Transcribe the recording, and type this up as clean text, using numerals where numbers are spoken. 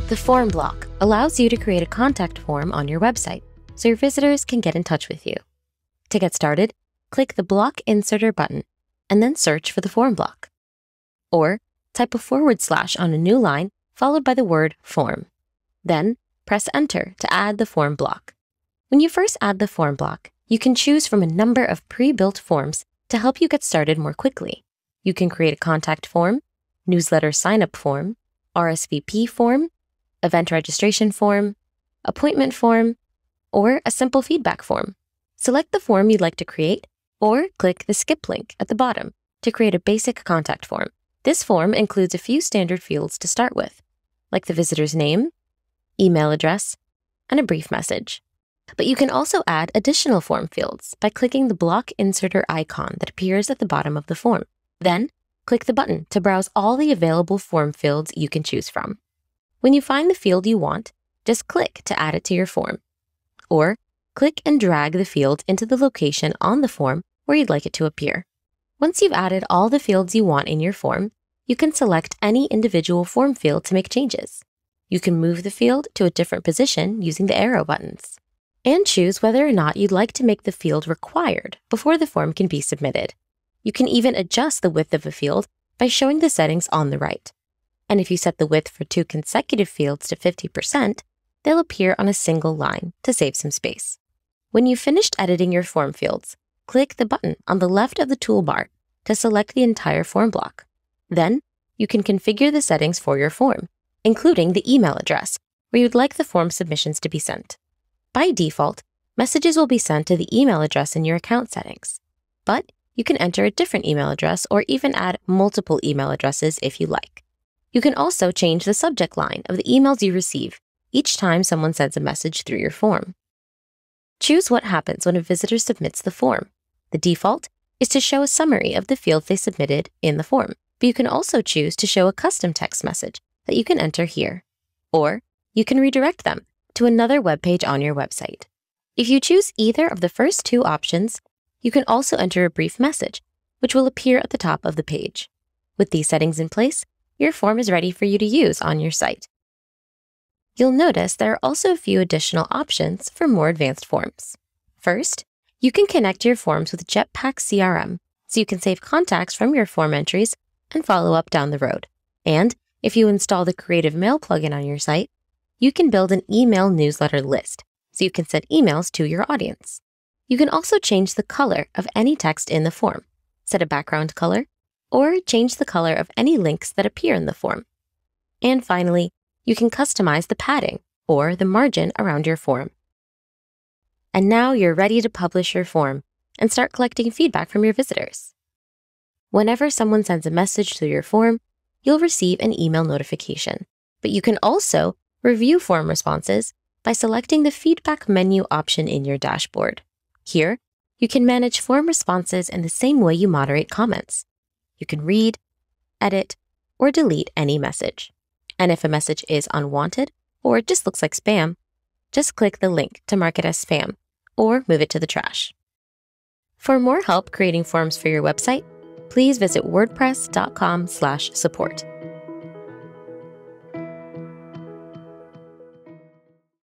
The form block allows you to create a contact form on your website so your visitors can get in touch with you. To get started, click the Block Inserter button and then search for the form block. Or type a / on a new line followed by the word form. Then press Enter to add the form block. When you first add the form block, you can choose from a number of pre-built forms to help you get started more quickly. You can create a contact form, newsletter sign-up form, RSVP form, event registration form, appointment form, or a simple feedback form. Select the form you'd like to create, or click the skip link at the bottom to create a basic contact form. This form includes a few standard fields to start with, like the visitor's name, email address, and a brief message. But you can also add additional form fields by clicking the block inserter icon that appears at the bottom of the form. Then, click the button to browse all the available form fields you can choose from. When you find the field you want, just click to add it to your form. Or, click and drag the field into the location on the form where you'd like it to appear. Once you've added all the fields you want in your form, you can select any individual form field to make changes. You can move the field to a different position using the arrow buttons, and choose whether or not you'd like to make the field required before the form can be submitted. You can even adjust the width of a field by showing the settings on the right. And if you set the width for 2 consecutive fields to 50%, they'll appear on a single line to save some space. When you've finished editing your form fields, click the button on the left of the toolbar to select the entire form block. Then, you can configure the settings for your form, including the email address where you'd like the form submissions to be sent. By default, messages will be sent to the email address in your account settings, but you can enter a different email address or even add multiple email addresses if you like. You can also change the subject line of the emails you receive each time someone sends a message through your form. Choose what happens when a visitor submits the form. The default is to show a summary of the fields they submitted in the form, but you can also choose to show a custom text message that you can enter here. Or you can redirect them to another web page on your website. If you choose either of the first 2 options, you can also enter a brief message, which will appear at the top of the page. With these settings in place, your form is ready for you to use on your site. You'll notice there are also a few additional options for more advanced forms. First, you can connect your forms with Jetpack CRM, so you can save contacts from your form entries and follow up down the road. And if you install the Creative Mail plugin on your site, you can build an email newsletter list, so you can send emails to your audience. You can also change the color of any text in the form, set a background color, or change the color of any links that appear in the form. And finally, you can customize the padding or the margin around your form. And now you're ready to publish your form and start collecting feedback from your visitors. Whenever someone sends a message through your form, you'll receive an email notification. But you can also review form responses by selecting the feedback menu option in your dashboard. Here, you can manage form responses in the same way you moderate comments. You can read, edit, or delete any message. And if a message is unwanted or just looks like spam, just click the link to mark it as spam or move it to the trash. For more help creating forms for your website, please visit WordPress.com/support.